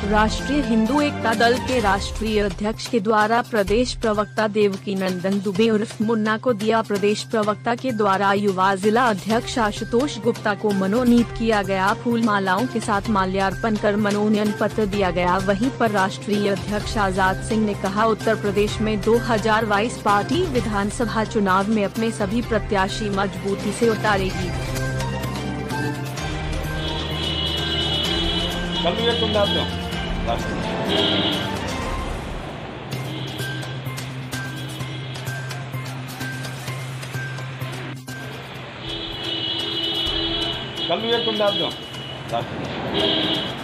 राष्ट्रीय हिंदू एकता दल के राष्ट्रीय अध्यक्ष के द्वारा प्रदेश प्रवक्ता देवकीनंदन दुबे उर्फ मुन्ना को दिया। प्रदेश प्रवक्ता के द्वारा युवा जिला अध्यक्ष आशुतोष गुप्ता को मनोनीत किया गया। फूल मालाओं के साथ माल्यार्पण कर मनोनयन पत्र दिया गया। वहीं पर राष्ट्रीय अध्यक्ष आजाद सिंह ने कहा, उत्तर प्रदेश में 2022 पार्टी विधानसभा चुनाव में अपने सभी प्रत्याशी मजबूती से उतारेगी। कल भी तुम